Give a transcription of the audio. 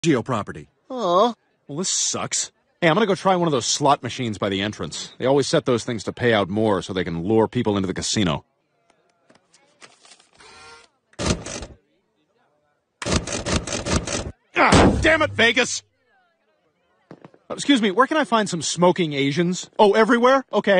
Geo property. Oh. Well, this sucks. Hey, I'm gonna go try one of those slot machines by the entrance. They always set those things to pay out more so they can lure people into the casino. Ah, damn it, Vegas! Excuse me, where can I find some smoking Asians? Oh, everywhere? Okay.